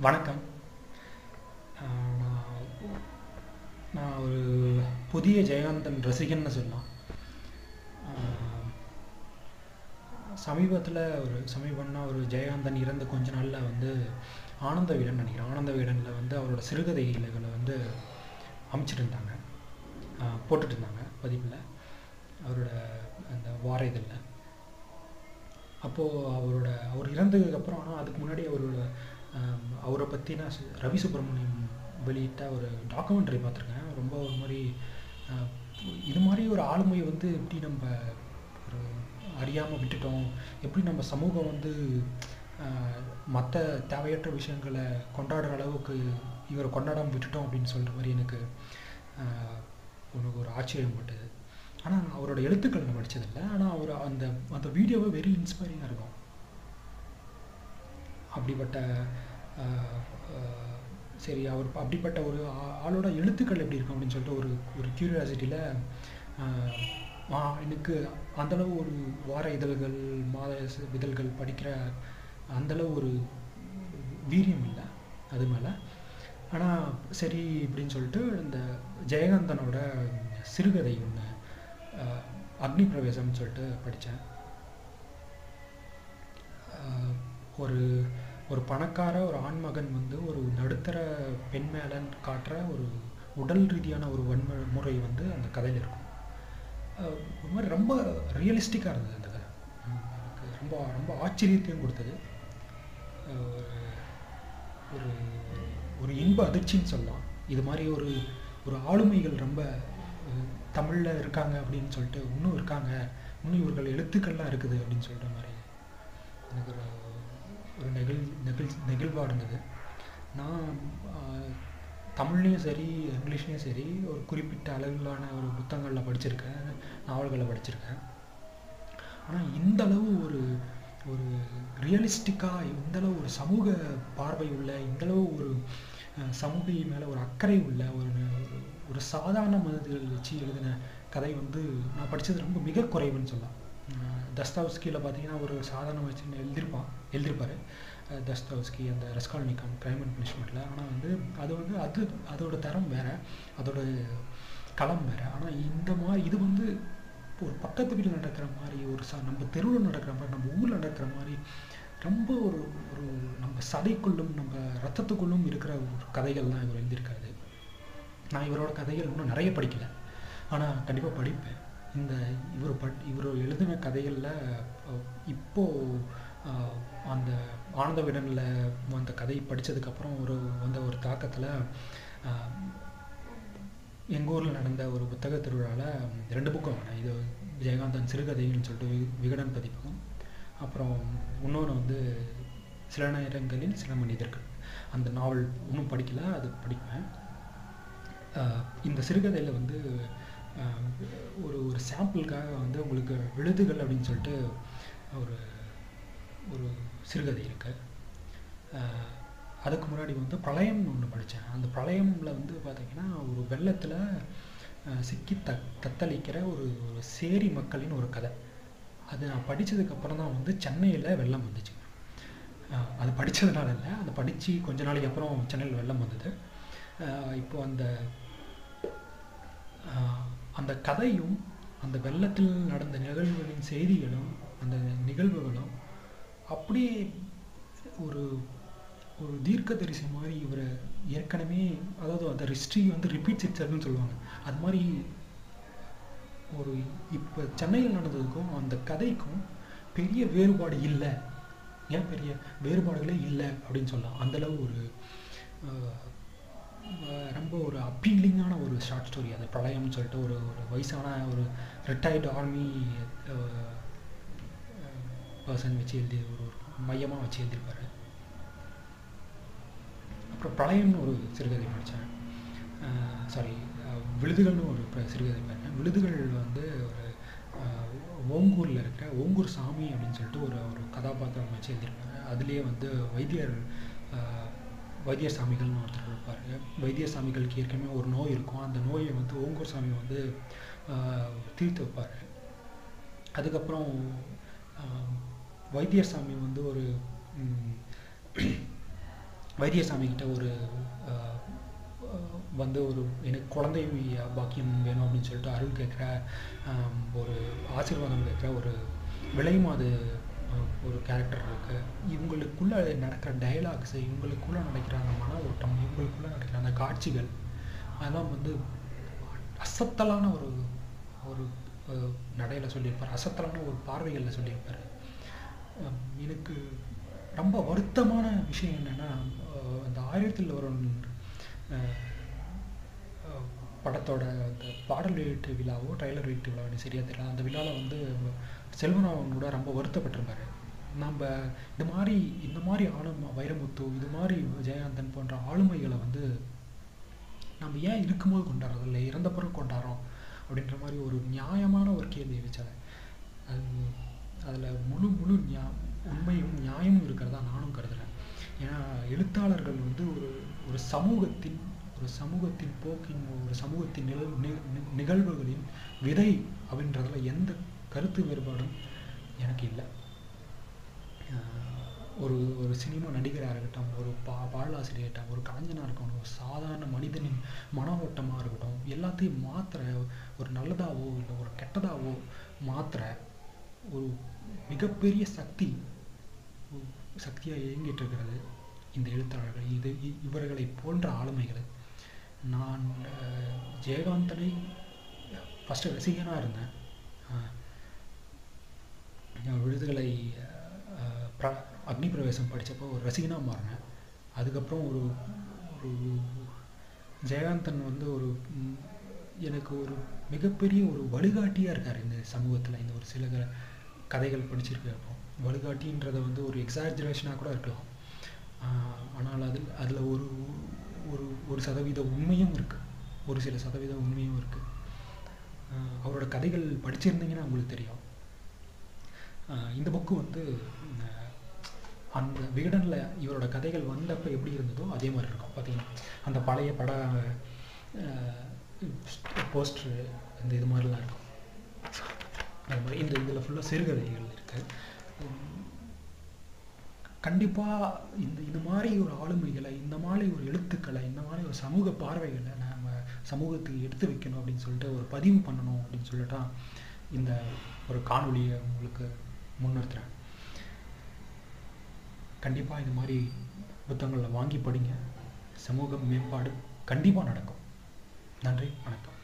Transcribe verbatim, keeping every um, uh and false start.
வணக்கம். நான் நான் ஒரு புதிய ஜெயகாந்தன் ரசிகன்னு சொல்லலாம். சமீபத்தில் ஒரு சமீபம்னா ஒரு ஜெயகாந்தன் இறந்த கொஞ்ச நாளில் வந்து ஆனந்த விகடன் நினைக்கிறேன் ஆனந்த விகடனில் வந்து அவரோட சிறுகதைகளை வந்து அமைச்சிட்டு இருந்தாங்க, போட்டுட்டு இருந்தாங்க பதிப்பில், அவரோட அந்த வார இதழில். அப்போது அவரோட அவர் இறந்ததுக்கப்புறம், ஆனால் அதுக்கு முன்னாடி அவரோட அவரை பற்றினா ரவி சுப்ரமணியம் வெளியிட்ட ஒரு டாக்குமெண்ட்ரி பார்த்துருக்கேன். ரொம்ப ஒரு மாதிரி இது மாதிரி ஒரு ஆளுமையை வந்து எப்படி நம்ம ஒரு அறியாமல் விட்டுட்டோம், எப்படி நம்ம சமூகம் வந்து மற்ற தேவையற்ற விஷயங்களை கொண்டாடுற அளவுக்கு இவரை கொண்டாடாமல் விட்டுட்டோம் அப்படின்னு சொல்கிற மாதிரி எனக்கு உனக்கு ஒரு ஆச்சரியம் பட்டது. ஆனால் அவரோட எழுத்துக்கள் நான் படித்ததில்லை, ஆனால் அவர் அந்த அந்த வீடியோவை வெரி இன்ஸ்பைரிங்காக இருக்கும். அப்படிப்பட்ட சரி அவர் அப்படிப்பட்ட ஒரு ஆளோட எழுத்துக்கள் எப்படி இருக்கும் அப்படின்னு சொல்லிட்டு ஒரு ஒரு க்யூரியாசிட்டியில் எனக்கு அந்தளவு ஒரு வார இதழ்கள் மாத இதழ்கள் படிக்கிற அந்தளவு ஒரு வீரியம் இல்லை அது மேலே. ஆனால் சரி இப்படின்னு சொல்லிட்டு இந்த ஜெயகாந்தனோட சிறுகதை ஒன்று அக்னி பிரவேசம்னு சொல்லிட்டு படித்தேன். ஒரு ஒரு பணக்கார ஒரு ஆண்மகன் வந்து ஒரு நடுத்தர பெண் மேலே காட்டுற ஒரு உடல் ரீதியான ஒரு வன்முறை வந்து அந்த கதையில் இருக்கும். ஒரு மாதிரி ரொம்ப ரியலிஸ்டிக்காக இருந்தது அந்த கதை. எனக்கு ரொம்ப ரொம்ப ஆச்சரியத்தையும் கொடுத்தது. ஒரு ஒரு இன்ப அதிர்ச்சின்னு சொல்லலாம். இது மாதிரி ஒரு ஒரு ஆளுமைகள் ரொம்ப தமிழில் இருக்காங்க அப்படின்னு சொல்லிட்டு, இன்னும் இருக்காங்க, இன்னும் இவர்கள் எழுத்துக்கள்லாம் இருக்குது அப்படின்னு சொல்கிற மாதிரி எனக்கு ஒரு ஒரு நெகிழ் நெகிழ் நெகிழ்வாக இருந்தது. நான் தமிழ்லேயும் சரி இங்கிலீஷ்லேயும் சரி ஒரு குறிப்பிட்ட அளவிலான ஒரு புத்தகங்களில் படிச்சிருக்கேன், நாவல்களை படிச்சிருக்கேன். ஆனால் இந்தளவு ஒரு ஒரு ரியலிஸ்டிக்காக, இந்தளவு ஒரு சமூக பார்வை உள்ள, இந்தளவு ஒரு சமூக மேலே ஒரு அக்கறை உள்ள ஒரு ஒரு சாதாரண மனிதர்கள் வச்சு எழுதின கதை வந்து நான் படித்தது ரொம்ப மிக குறைவுன்னு சொல்லலாம். தஸ்தாவ்ஸ்கியில் பார்த்தீங்கன்னா ஒரு சாதாரண வச்சு எழுதியிருப்பான் எழுதியிருப்பார் தஸ்தாவ்ஸ்கி அந்த ரெஸ்கால்னிகம் கிரைம் அண்ட் பனிஷ்மெண்ட்டில். ஆனால் வந்து அது வந்து அது அதோட தரம் வேறு, அதோட களம் வேறு. ஆனால் இந்த மாதிரி இது வந்து ஒரு பக்கத்து வீட்டில் நடக்கிற மாதிரி, ஒரு ச நம்ம தெருவில் நடக்கிற மாதிரி, நம்ம ஊரில் நடக்கிற மாதிரி ரொம்ப ஒரு ஒரு நம்ம சதைக்குள்ளும் நம்ம ரத்தத்துக்குள்ளும் இருக்கிற ஒரு கதைகள் தான் இவர் எழுதியிருக்காரு. நான் இவரோட கதைகள் இன்னும் நிறைய படிக்கலை, ஆனால் கண்டிப்பாக படிப்பேன். இந்த இவர் பட் இவர் எழுதின கதைகளில் இப்போது அந்த ஆனந்த விகடனில் அந்த கதை படித்ததுக்கப்புறம் ஒரு வந்த ஒரு தாக்கத்தில் எங்கள் ஊரில் நடந்த ஒரு புத்தக திருவிழாவில் ரெண்டு புக்கும் வாங்கினேன். இது ஜெயகாந்தன் சிறுகதைன்னு சொல்லிட்டு விகடன் பதிப்பும், அப்புறம் இன்னொன்று வந்து சில நேரங்களில் சில மனிதர்கள், அந்த நாவல் இன்னும் படிக்கலை, அது படிப்பேன். இந்த சிறுகதையில் வந்து ஒரு ஒரு சாம்பிளுக்காக வந்து உங்களுக்கு விழுதுகள் அப்படின்னு சொல்லிட்டு ஒரு ஒரு சிறுகதை இருக்குது. அதுக்கு முன்னாடி வந்து பிரளயம்னு ஒன்று படித்தேன். அந்த பிரளயமில் வந்து பார்த்திங்கன்னா ஒரு வெள்ளத்தில் சிக்கி த தத்தளிக்கிற ஒரு ஒரு சேரி மக்களின் ஒரு கதை. அது நான் படித்ததுக்கப்புறம் தான் வந்து சென்னையில் வெள்ளம் வந்துச்சு. அது படித்ததுனால இல்லை, அதை படித்து கொஞ்ச நாளைக்கு அப்புறம் சென்னையில் வெள்ளம் வந்தது. இப்போது அந்த அந்த கதையும் அந்த வெள்ளத்தில் நடந்த நிகழ்வுகளின் செய்திகளும் அந்த நிகழ்வுகளும் அப்படியே ஒரு ஒரு தீர்க்க தரிசி மாதிரி இவரை ஏற்கனவே, அதாவது அந்த ஹிஸ்ட்ரி வந்து ரிப்பீட்ஸ் இட்செல்ஃப்னு சொல்லுவாங்க, அது மாதிரி ஒரு இப்போ சென்னையில் நடந்ததுக்கும் அந்த கதைக்கும் பெரிய வேறுபாடு இல்லை, ஏன் பெரிய வேறுபாடுகளே இல்லை அப்படின்னு சொல்லலாம். அந்தளவு ஒரு ரொம்ப ஒரு அப்பீலிங்கான ஒரு ஷார்ட் ஸ்டோரி அது பிரளயம்னு சொல்லிட்டு. ஒரு ஒரு வயசான ஒரு ரிட்டையர்டு ஆர்மி பர்சன் வச்சு எழுதி ஒரு மையமாக வச்சு எழுதியிருப்பார். அப்புறம் பிரளயம்னு ஒரு சிறுகதை படித்தேன், சாரி விழுதுகள்னு ஒரு சிறுகதை படித்தேன். விழுதுகள் வந்து ஒரு ஓங்கூரில் இருக்கிற ஓங்கூர் சாமி அப்படின்னு சொல்லிட்டு ஒரு ஒரு கதாபாத்திரம் வச்சு எழுதியிருப்பார். அதுலேயே வந்து வைத்தியர் வைத்திய சாமிகள்னு ஒருத்தர் இருப்பார். வைத்திய சாமிகளுக்கு ஏற்கனவே ஒரு நோய் இருக்கும், அந்த நோயை வந்து ஓங்கூர் சாமி வந்து தீர்த்து வைப்பார். அதுக்கப்புறம் வைத்தியர் சாமி வந்து ஒரு வைத்தியசாமி கிட்ட ஒரு அஹ், அஹ், வந்து ஒரு எனக்கு குழந்தை பாக்கியம் வேணும் அப்படின்னு சொல்லிட்டு அருள் கேட்குற, ஆம், ஒரு ஆசீர்வாதம் கேட்குற ஒரு விலைமாது அஹ், ஒரு கேரக்டர் இருக்குது. இவங்களுக்குள்ளே நடக்கிற டயலாக்ஸு, இவங்களுக்குள்ளே நடக்கிற அந்த மன ஓட்டம், இவங்களுக்குள்ளே நடக்கிற அந்த காட்சிகள், அதெல்லாம் வந்து அசத்தலான ஒரு ஒரு நடையில் சொல்லியிருப்பார், அசத்தலான ஒரு பார்வைகளில் சொல்லியிருப்பார். அஹ் எனக்கு ரொம்ப வருத்தமான விஷயம் என்னென்னா, அந்த ஆயிரத்தில் ஒரு அஹ், அஹ், படத்தோட அந்த பாடல் வெளியீட்டு விழாவோ ட்ரைலர் வெளியீட்டு விழாவோ சரியா தெரியல, அந்த விழாவில் வந்து செல்வராவன் கூட ரொம்ப வருத்தப்பட்டிருப்பார். நம்ம இது மாதிரி இந்த மாதிரி ஆளும் வைரமுத்து, இது மாதிரி ஜெயகாந்தன் போன்ற ஆளுமைகளை வந்து நம்ம ஏன் இருக்கும்போது கொண்டாடுறோம், இல்லை இறந்த பிறகு கொண்டாடுறோம் அப்படின்ற மாதிரி ஒரு நியாயமான ஒரு கேள்வி வச்சாங்க. அது அதில் முழு முழு நியா உண்மையும் நியாயமும் இருக்கிறதா நானும் கருதுகிறேன். ஏன்னா எழுத்தாளர்கள் வந்து ஒரு ஒரு சமூகத்தின் ஒரு சமூகத்தின் போக்கின், ஒரு சமூகத்தின் நிகழ் நி- நிகழ்வுகளின் விதை அப்படின்றதுல எந்த கருத்து வேறுபாடும் எனக்கு இல்லை. ஆஹ் ஒரு ஒரு சினிமா நடிகராக இருக்கட்டும், ஒரு பா பாடலாசிரியர்கிட்ட ஒரு கலைஞனாக இருக்கட்டும், ஒரு சாதாரண மனிதனின் மன ஓட்டமாக இருக்கட்டும், எல்லாத்தையும் மாற்றுற ஒரு நல்லதாவோ இல்லை ஒரு கெட்டதாவோ மாற்றுற ஒரு மிகப்பெரிய சக்தி சக்தியாக இயங்கிட்டு இருக்கிறது இந்த எழுத்தாளர்கள். இது இ- இவர்களை போன்ற ஆளுமைகள். நான் அஹ், ஜெயகாந்தனை ஃபஸ்ட்டு ரசிகனாக இருந்தேன். அஹ், விடுதலை அஹ், பிர அக்னி பிரவேசம் படித்தப்போ ஒரு ரசிகனாக மாறினேன். அதுக்கப்புறம் ஒரு ஒரு ஜெயகாந்தன் வந்து ஒரு ம், எனக்கு ஒரு மிகப்பெரிய ஒரு வழிகாட்டியாக இருக்கார் இந்த சமூகத்தில். இந்த ஒரு சில க- கதைகள் படிச்சிருக்கப்போ வழிகாட்டின்றதை வந்து ஒரு எக்ஸாஜரேஷனாக கூட இருக்கலாம். ஆஹ் ஆனால் அதில் அதில் ஒரு ஒரு ஒரு சதவீத உண்மையும் இருக்குது, ஒரு சில சதவீத உண்மையும் இருக்குது. அவரோட கதைகள் படிச்சிருந்தீங்கன்னா உங்களுக்கு தெரியும். ஆஹ் இந்த புக்கு வந்து ஆஹ் அந்த விகடனில் இவரோட கதைகள் வந்தப்போ எப்படி இருந்ததோ அதே மாதிரி இருக்கும். பார்த்தீங்கன்னா அந்த பழைய பட போஸ்டரு இந்த இது மாதிரிலாம் இருக்கும். அது மாதிரி இந்த இதில் ஃபுல்லாக சிறுகதைகள் இருக்குது. கண்டிப்பாக இந்த இது மாதிரி ஒரு ஆளுமைகளை, இந்த மாதிரி ஒரு எழுத்துக்களை, இந்த மாதிரி ஒரு சமூக பார்வைகளை நம்ம சமூகத்துக்கு எடுத்து வைக்கணும் அப்படின்னு சொல்லிட்டு ஒரு பதிவு பண்ணணும் அப்படின்னு சொல்லிட்டு தான் இந்த ஒரு காணொலியை உங்களுக்கு முன்னிறுத்துகிறேன். கண்டிப்பாக இந்த மாதிரி புத்தகங்களை வாங்கி படிங்க. சமூக மேம்பாடு கண்டிப்பாக நடக்கும். நன்றி, வணக்கம்.